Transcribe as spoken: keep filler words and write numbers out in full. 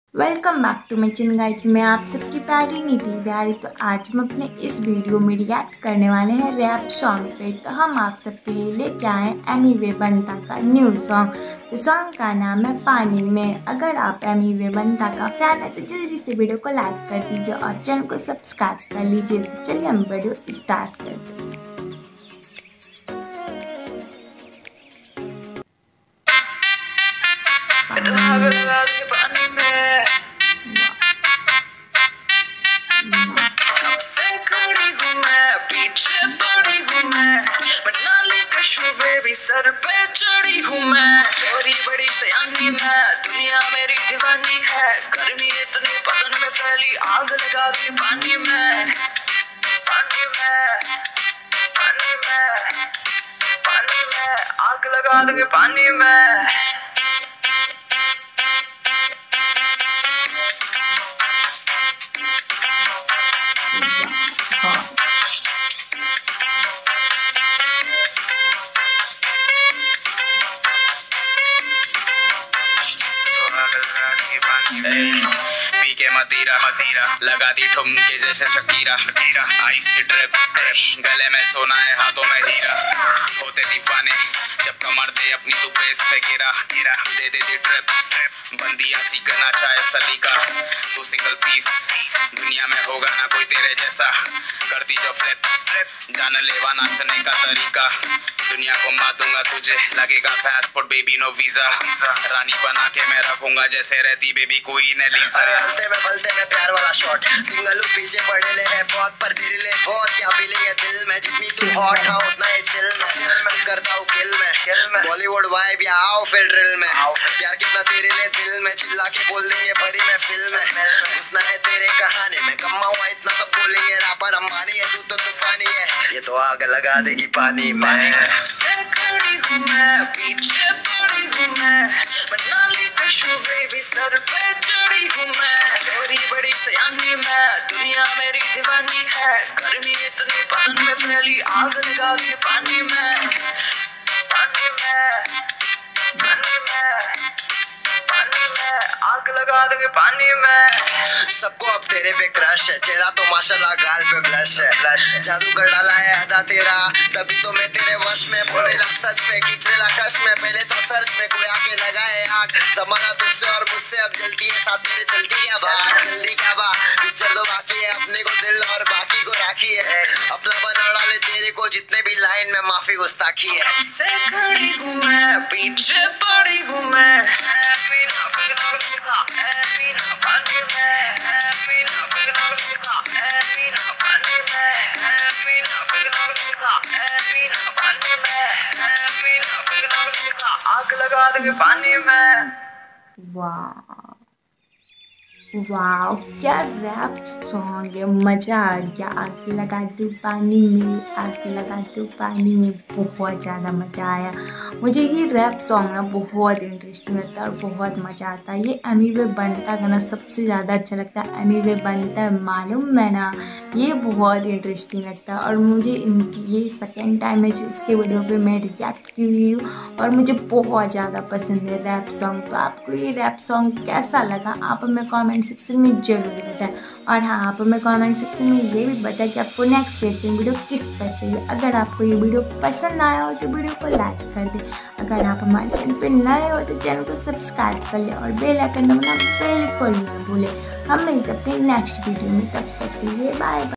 Welcome back to my channel guys. मैं आप सबकी प्यारी निधि बिहारी। तो आज हम अपने इस वीडियो में रिएक्ट करने वाले हैं रैप सॉन्ग पे। तो हम आप सबके लिए लेके आए एमीवे बंता का न्यू सॉन्ग। तो सॉन्ग का नाम है पानी में। अगर आप एमीवे बंता का फैन है तो जल्दी से वीडियो को लाइक कर दीजिए और चैनल को सब्सक्राइब कर लीजिए। तो चलिए हम वीडियो स्टार्ट करते हैं। सर पे चढ़ी हूँ मैं, छोरी बड़ी सयानी मैं, दुनिया मेरी दीवानी है। गर्मी इतनी बदन में फैली, आग लगा दी पानी में, पानी में, पानी में, पानी में, आग लगा दी पानी में। पी के मदीरा मदीरा लगा दी ठुमके जैसे शकीरा, आइस से ड्रिप गले में सोना है हाथों में हीरा। होते दीवाने जब कमर दे अपनी तू बेस पे गिरा, दे दे दी ट्रिप बंदिया सी करना चाहे सलीका। तू सिंगल पीस दुनिया में होगा ना कोई तेरे जैसा, करती जो फ्लिप जान लेवा नाचने का तरीका। दुनिया को मार दूंगा तुझे, लगेगा पासपोर्ट बेबी नो वीजा। रानी बना के मैं रखूंगा जैसे रहती बेबी कोई ने लीजा। अरे हल्ते में बलते में प्यार वाला शॉट, सिंगल पीछे पड़े ले है बहुत पर धीरे ले बहुत। क्या फीलिंग है दिल में, जितनी तू हॉट है उतना ही चिल में करता हूँ किल में। बॉलीवुड वाइब या आओ फिर ड्रिल में, प्यार कितना तेरे लिए दिल में, चिल्ला के बोल देंगे भरी में फिल्म में। घुसना है तेरे कहानी में, कमा हुआ इतना सब बोलेंगे रापर अम्बानी है, तू तो तूफानी है, ये तो आग लगा देगी पानी में। खड़ी हूँ मैं, पीछे पड़ी हूँ मैं, मनाली कशु बेबी सर पे चढ़ी हूँ मैं। छोरी बड़ी सयानी मैं, दुनिया मेरी दीवानी है। गर्मी इतनी बदन में फैली, आग लगा दी पानी में, पानी में, पानी में, पानी में, आग लगा देंगे पानी में। सबको अब तेरे पे क्रश है, चेहरा तो माशाल्लाह गाल पे ब्लश है। जादू कर डाला है अदा तेरा, तभी तो मैं तेरे वश में। बोलेला सच में खींचेला कश में, पहले तो सर्च में कोई आके लगाए आग। जमाना तुझसे और मुझसे अब जल्दी है, साथ मेरे चलती क्या बात, जल्दी क्या बात। पिक्चर तो बाकी है, अपने को दिल और बाकी को राखी है। अपना बना डाले तेरे को जितने भी लाइन में माफी गुस्ताखी है। से खड़ी हूँ मैं, पीछे पड़ी हूँ मैं, आग लगा देंगे पानी में। वाह वाह, क्या रैप सॉन्ग है, मज़ा आ गया। आग लगा दो पानी में, आग लगा दो पानी में, बहुत ज़्यादा मज़ा आया मुझे। ये रैप सॉन्ग ना बहुत इंटरेस्टिंग लगता है और बहुत मज़ा आता है। ये एमीवे बंता का ना सबसे ज़्यादा अच्छा लगता है। एमीवे बंता है मालूम है ना, ये बहुत इंटरेस्टिंग लगता है। और मुझे इनकी ये सेकेंड टाइम है जो इसके वीडियो पे मैं रिएक्ट की हुई हूँ और मुझे बहुत ज़्यादा पसंद है रैप सॉन्ग। तो आपको ये रैप सॉन्ग कैसा लगा आप हमें कमेंट सेक्शन में जरूर बताएं। और हाँ, आप हमें कमेंट सेक्शन में ये भी बताएं कि आपको नेक्स्ट रिएक्शन वीडियो किस पर चाहिए। अगर आपको ये वीडियो पसंद आया हो तो वीडियो को लाइक कर दें। अगर आप हमारे चैनल पर नए हो तो चैनल को सब्सक्राइब कर लें और बेल आइकन दबाना बिल्कुल ना भूलें। हम मिलते हैं अपने नेक्स्ट वीडियो में, तब तक के लिए बाय बाय।